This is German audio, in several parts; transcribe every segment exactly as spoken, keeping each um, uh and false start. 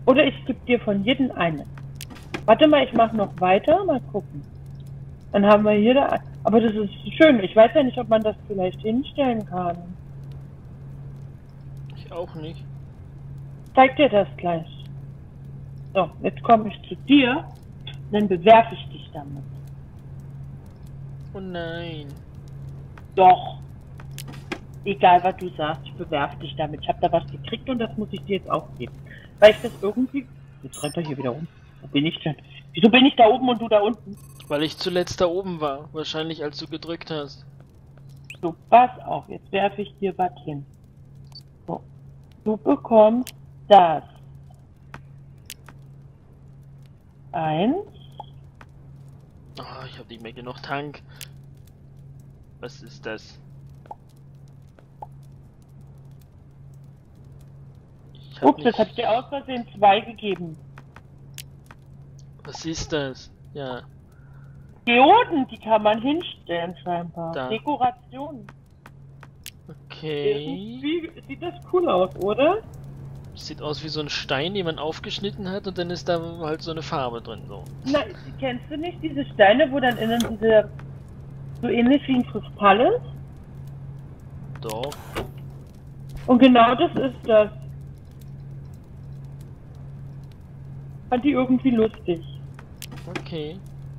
Oder ich gebe dir von jedem eine. Warte mal, ich mache noch weiter, mal gucken. Dann haben wir hier da... Aber das ist schön. Ich weiß ja nicht, ob man das vielleicht hinstellen kann. Ich auch nicht. Zeig dir das gleich. So, jetzt komme ich zu dir. Dann bewerfe ich dich damit. Oh nein. Doch. Egal, was du sagst, ich bewerfe dich damit. Ich habe da was gekriegt und das muss ich dir jetzt auch geben. Weil ich das irgendwie... Jetzt rennt er hier wieder um. Wo bin ich denn? Wieso bin ich da oben und du da unten? Weil ich zuletzt da oben war. Wahrscheinlich als du gedrückt hast. So, pass auf. Jetzt werfe ich dir was hin. So. Du bekommst das. Eins. Oh, ich habe nicht mehr genug Tank. Was ist das? Ich hab Ups, nicht... das hat dir aus Versehen zwei gegeben. Was ist das? Ja. Geoden, die kann man hinstellen scheinbar. Da. Dekoration. Okay. Irgendwie sieht das cool aus, oder? Sieht aus wie so ein Stein, den man aufgeschnitten hat und dann ist da halt so eine Farbe drin. So. Na, kennst du nicht diese Steine, wo dann innen diese... so ähnlich wie ein Kristall ist? Doch. Und genau das ist das. Fand die irgendwie lustig. Okay.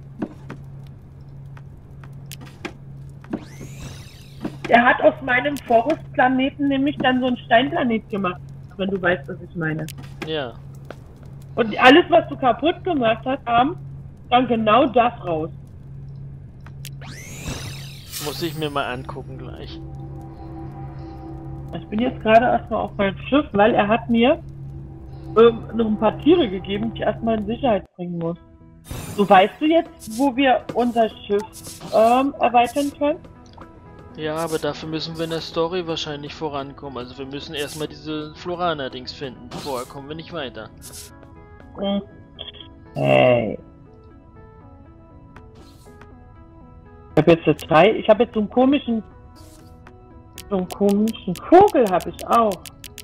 Er hat auf meinem Forest-Planeten nämlich dann so einen Steinplanet gemacht, wenn du weißt, was ich meine. Ja. Und alles, was du kaputt gemacht hast, kam dann genau das raus. Muss ich mir mal angucken gleich. Ich bin jetzt gerade erstmal auf meinem Schiff, weil er hat mir ähm, noch ein paar Tiere gegeben, die ich erstmal in Sicherheit bringen muss. So, weißt du jetzt, wo wir unser Schiff ähm, erweitern können? Ja, aber dafür müssen wir in der Story wahrscheinlich vorankommen. Also wir müssen erstmal diese Florana-Dings finden. Vorher kommen wir nicht weiter. Hm. Hey. Ich habe jetzt so drei. Ich habe jetzt so einen komischen... So einen komischen Vogel habe ich auch.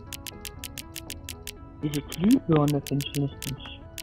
Diese Glühbirne finde ich lustig.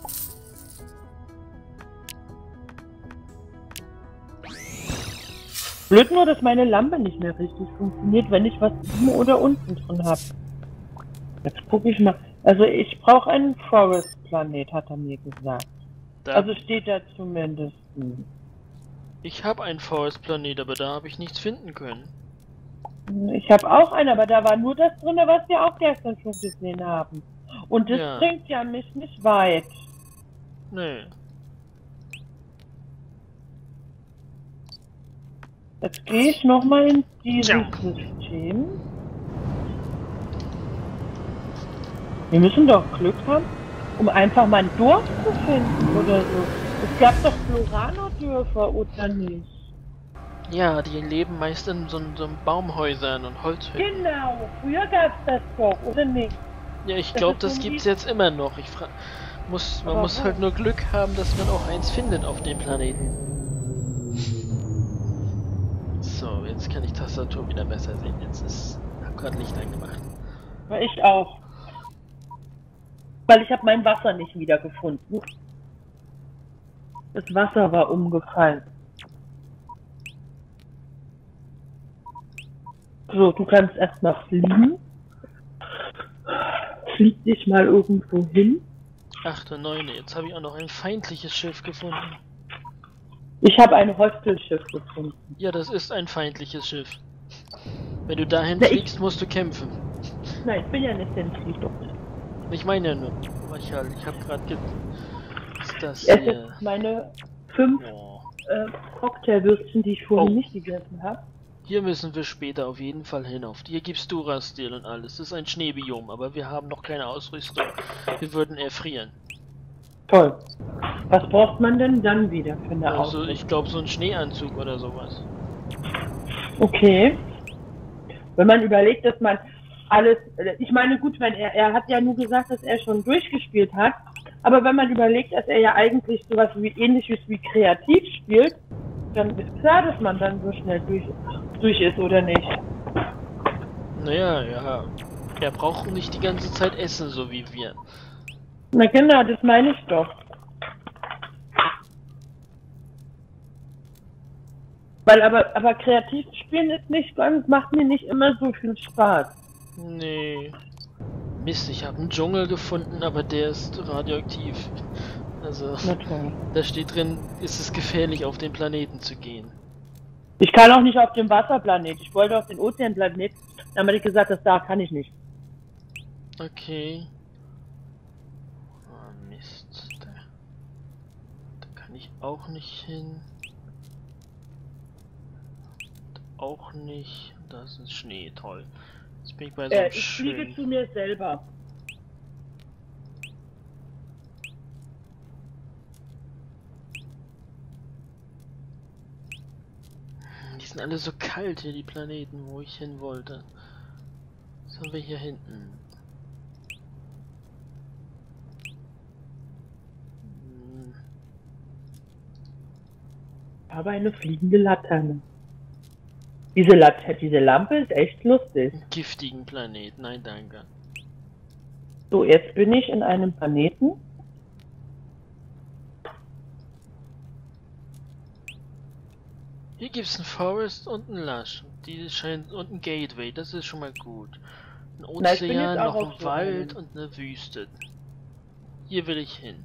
Blöd nur, dass meine Lampe nicht mehr richtig funktioniert, wenn ich was oben oder unten drin habe. Jetzt gucke ich mal. Also ich brauche einen Forest-Planet, hat er mir gesagt. Da Also steht da zumindest. ich habe einen Forest-Planet, aber da habe ich nichts finden können. Ich habe auch einen, aber da war nur das drin, was wir auch gestern schon gesehen haben. Und das Ja. bringt ja mich nicht weit. Nee. Jetzt gehe ich nochmal in dieses Tja. System. Wir müssen doch Glück haben, um einfach mal ein Dorf zu finden oder so. Es gab doch Florana-Dörfer, oder nicht? Ja, die leben meist in so, so Baumhäusern und Holzhütten. Genau, früher gab es das doch, oder nicht? Ja, ich Das glaube, ist das so gibt's wie- jetzt immer noch. Ich fra muss, man Aber muss wo? halt nur Glück haben, dass man auch eins findet auf dem Planeten. So, jetzt kann ich Tastatur wieder besser sehen. Jetzt ist, hab gerade Licht angemacht. Weil ich auch. Weil ich habe mein Wasser nicht wiedergefunden. Das Wasser war umgefallen. So, du kannst erstmal fliegen. Flieg dich mal irgendwo hin. Achte, neune. Jetzt habe ich auch noch ein feindliches Schiff gefunden. Ich habe ein Hostelschiff gefunden. Ja, das ist ein feindliches Schiff. Wenn du dahin Na, ich- fliegst, musst du kämpfen. Nein, ich bin ja nicht in Friedhof. Ich meine ja nur. Aber Ich, halt, ich habe gerade ge... Was ist das Ich esse hier? jetzt meine fünf Oh. äh, Cocktailwürstchen, die ich vorhin Oh. nicht gegessen habe. Hier müssen wir später auf jeden Fall hin. Auf hier gibt's Durastil und alles. Das ist ein Schneebiom, aber wir haben noch keine Ausrüstung. Wir würden erfrieren. Toll. Was braucht man denn dann wieder für eine Also Ausrüstung? ich glaube so ein Schneeanzug oder sowas. Okay. Wenn man überlegt, dass man alles, ich meine gut, wenn er, er hat ja nur gesagt, dass er schon durchgespielt hat, aber wenn man überlegt, dass er ja eigentlich sowas wie ähnliches wie kreativ spielt, dann ist klar, dass man dann so schnell durch, durch ist, oder nicht? Naja, ja. Er braucht nicht die ganze Zeit essen, so wie wir. Na genau, das meine ich doch. Weil aber, aber kreativ spielen ist nicht ganz, macht mir nicht immer so viel Spaß. Nee. Mist, ich habe einen Dschungel gefunden, aber der ist radioaktiv. Also, Na toll. da steht drin, ist es gefährlich, auf den Planeten zu gehen. Ich kann auch nicht auf dem Wasserplanet. Ich wollte auf den Ozeanplanet. Dann habe ich gesagt, das da kann ich nicht. Okay. Ah, Mist. Da, da kann ich auch nicht hin. Auch nicht. Da ist ein Schnee, toll. Jetzt bin ich bei so einem Äh, ich fliege schönen... zu mir selber. Die sind alle so kalt hier, die Planeten, wo ich hin wollte. Was haben wir hier hinten? Hm, Aber eine fliegende Laterne. Diese, Lat diese Lampe ist echt lustig. einen giftigen Planet, nein danke. So, jetzt bin ich in einem Planeten. Hier gibt's ein Forest und ein Lush. Die scheint und ein Gateway, das ist schon mal gut. Ein Na, ich bin Ozean, jetzt auch noch auf ein so Wald einem. und eine Wüste. Hier will ich hin.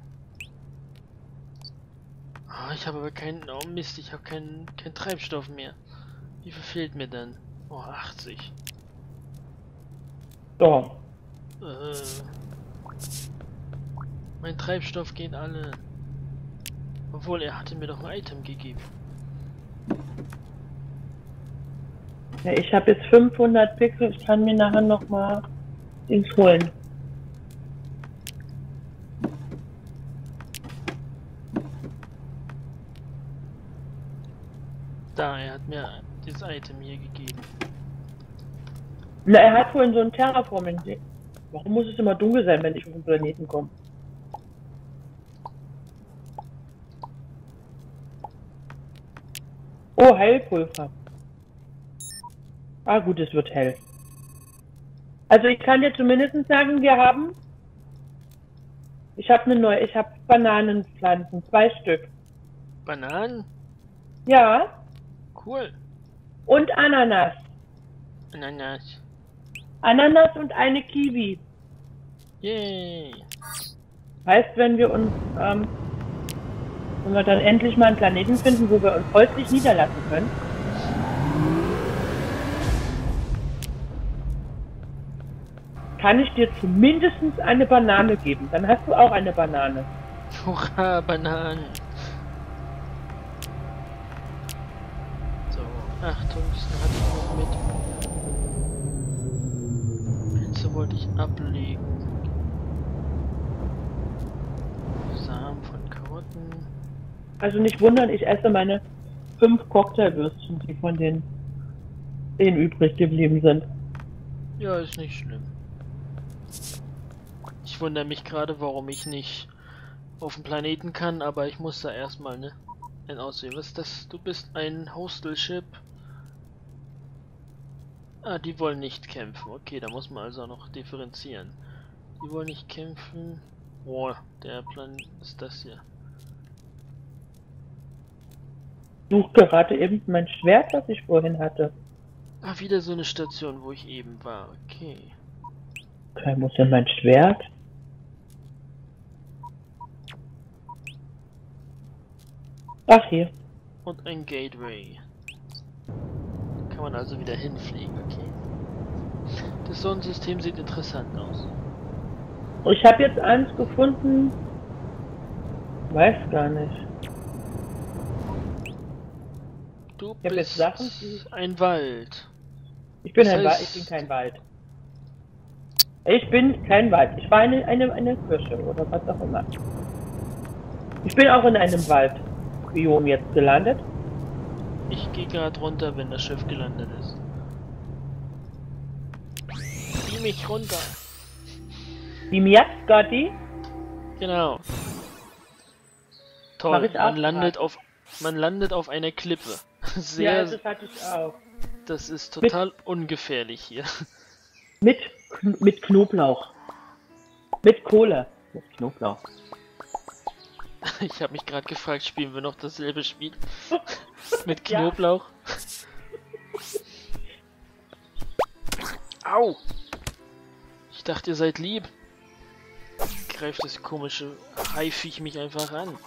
Ah, ich habe aber keinen. Oh Mist, ich habe keinen kein Treibstoff mehr. Wie viel fehlt mir denn? Oh, achtzig. So. Äh, mein Treibstoff geht alle. Obwohl, er hatte mir doch ein Item gegeben. Ja, ich habe jetzt fünfhundert Pixel. Ich kann mir nachher noch mal Dings holen. Da, er hat mir dieses Item hier gegeben. Na, er hat vorhin so ein Terraforming. Warum muss es immer dunkel sein, wenn ich auf den Planeten komme? Oh, Heilpulver. Ah gut, es wird hell. Also ich kann dir zumindest sagen, wir haben... Ich habe eine neue... Ich habe Bananenpflanzen, zwei Stück. Bananen? Ja, Cool. und Ananas. Ananas. Ananas und eine Kiwi. Yay. Heißt, wenn wir uns... Ähm, wenn wir dann endlich mal einen Planeten finden, wo wir uns häuslich niederlassen können, kann ich dir zumindest eine Banane geben. Dann hast du auch eine Banane. Hurra, Bananen. So, Achtung, das hatte ich noch mit. Pilze wollte ich ablegen. Samen von Karotten. Also nicht wundern, ich esse meine fünf Cocktailwürstchen, die von den zehn übrig geblieben sind. Ja, ist nicht schlimm. Ich wundere mich gerade, warum ich nicht auf dem Planeten kann, aber ich muss da erstmal, ne? Ein Aussehen. Was ist das? Du bist ein Hostel-Ship. Ah, die wollen nicht kämpfen. Okay, da muss man also noch differenzieren. Die wollen nicht kämpfen. Boah, der Plan ist das hier. Such gerade eben mein Schwert, das ich vorhin hatte. Ah, wieder so eine Station, wo ich eben war. Okay. Okay, wo ist denn mein Schwert? Ach, hier. Und ein Gateway. Kann man also wieder hinfliegen, okay. Das Sonnensystem sieht interessant aus. Ich habe jetzt eins gefunden. Weiß gar nicht. Du Ich habe jetzt bist Sachen, die... ein Wald. Ich bin Das ein Wald, heißt- ich bin kein Wald. Ich bin kein Wald. Ich war eine, eine, eine Kirsche oder was auch immer. Ich bin auch in einem Waldbiom jetzt gelandet. Ich gehe gerade runter, wenn das Schiff gelandet ist. Zieh mich runter. Die Miazgatti. Genau. Mach Toll. ich auch Man landet grad. auf man landet auf einer Klippe. Ja, Sehr. das hatte ich auch. Das ist total ungefährlich hier. Mit, Kn- mit Knoblauch. Mit Kohle. Mit Knoblauch. Ich habe mich gerade gefragt, spielen wir noch dasselbe Spiel? Mit Knoblauch? Ja. Au! Ich dachte, ihr seid lieb. Greift das komische Haiviech mich einfach an.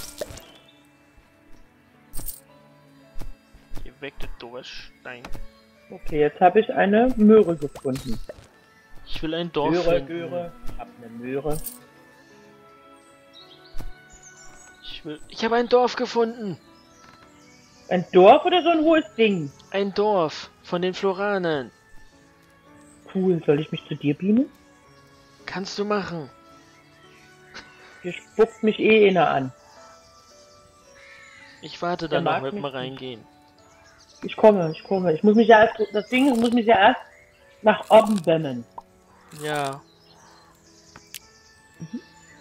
Geh weg, du doofer Stein. Okay, jetzt habe ich eine Möhre gefunden. Ich will ein Dorf Möhre, finden. Möhre, hab eine Möhre. Ich will. Ich habe ein Dorf gefunden. Ein Dorf oder so ein hohes Ding? Ein Dorf von den Floranern. Cool, soll ich mich zu dir beamen? Kannst du machen. Hier spuckt mich eh einer an. Ich warte Der dann noch mag mit mich mal reingehen. Ich komme, ich komme. Ich muss mich ja erst, das Ding ist, ich muss mich ja erst nach oben dämmen. Ja. Mhm.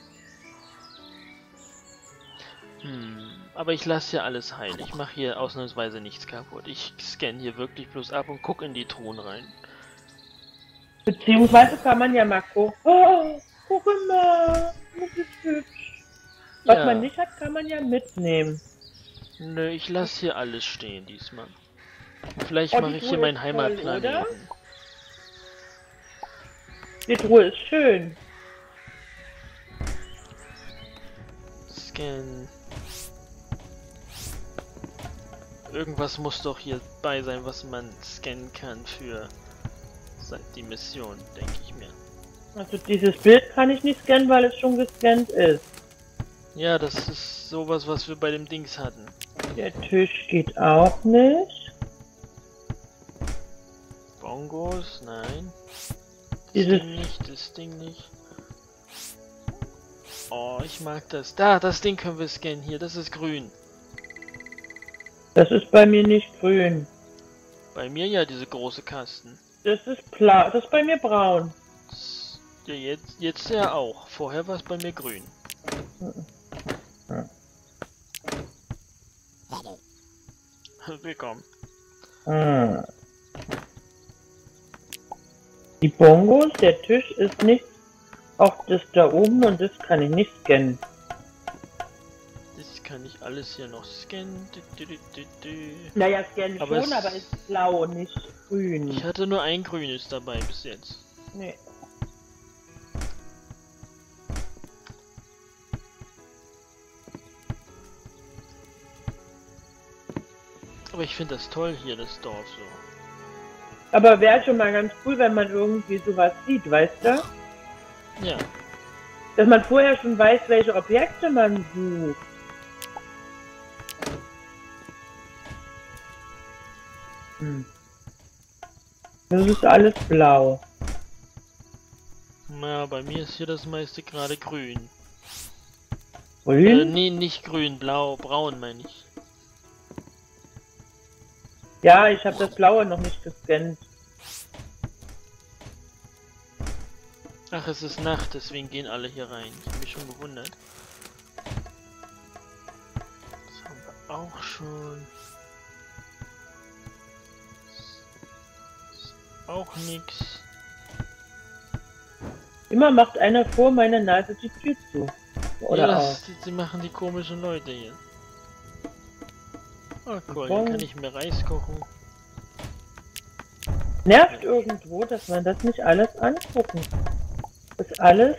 Hm, aber ich lasse hier alles heil. Ich mache hier ausnahmsweise nichts kaputt. Ich scanne hier wirklich bloß ab und guck in die Truhen rein. Beziehungsweise kann man ja mal gucken. Oh, guck mal, das ist hübsch. Was Ja. man nicht hat, kann man ja mitnehmen. Nö, ich lasse hier alles stehen diesmal. Vielleicht Oh, die mache ich Truhe hier meinen ist voll, Heimatplaneten. oder? Die Truhe ist schön. Scan. Irgendwas muss doch hier bei sein, was man scannen kann für die Mission, denke ich mir. Also dieses Bild kann ich nicht scannen, weil es schon gescannt ist. Ja, das ist sowas, was wir bei dem Dings hatten. Der Tisch geht auch nicht. Bongos, nein. Das Dieses Ding nicht, das Ding nicht. Oh, ich mag das. Da, das Ding können wir scannen hier, das ist grün. Das ist bei mir nicht grün. Bei mir ja, diese große Kasten. Das ist blau. Das ist bei mir braun. Das, ja, jetzt, jetzt ja auch. Vorher war es bei mir grün. Mhm. Willkommen. Ah. Die Bongos, der Tisch ist nicht. Auch das da oben und das kann ich nicht scannen. Das kann ich alles hier noch scannen. Du, du, du, du. Naja, scannen Aber schon, es- aber ist blau, nicht grün. Ich hatte nur ein grünes dabei bis jetzt. Nee. Aber ich finde das toll hier, das Dorf so. Aber wäre schon mal ganz cool, wenn man irgendwie sowas sieht, weißt du? Ja, Dass man vorher schon weiß, welche Objekte man sucht. Hm. Das ist alles blau. na, bei mir ist hier das meiste gerade grün. Äh, Grün? nee, nicht grün, blau, braun meine ich. Ja, ich habe das Blaue noch nicht gescannt. Ach, es ist Nacht, deswegen gehen alle hier rein. Ich habe mich schon gewundert. Das haben wir auch schon. Ist auch nix. Immer macht einer vor meiner Nase die Tür zu. Oder ja, auch. das, die, die machen die komischen Leute hier. Oh cool, Bon. dann kann ich mir Reis kochen. Nervt irgendwo, dass man das nicht alles angucken. Das ist alles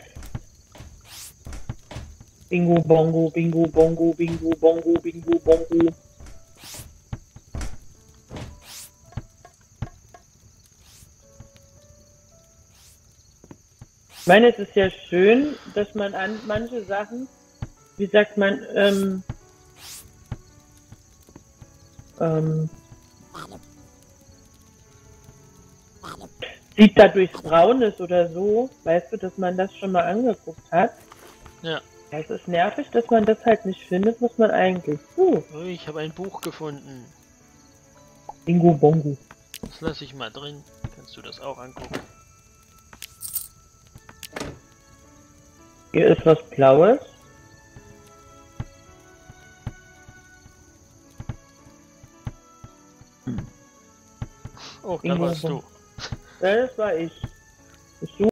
Bingo, Bongo, Bingo, Bongo, Bingo, Bongo, Bingo, Bongo. Ich meine, es ist ja schön, dass man an manche Sachen, wie sagt man, ähm, ähm, sieht da durchs Braun ist oder so, weißt du, dass man das schon mal angeguckt hat. Ja. Ja, es ist nervig, dass man das halt nicht findet, was man eigentlich sucht. Oh, ich habe ein Buch gefunden. Bingo Bongo. Das lasse ich mal drin. Kannst du das auch angucken? Hier ist was Blaues. Oh, da Bingo warst du. Bongo. Ja, das war ich. Ich suche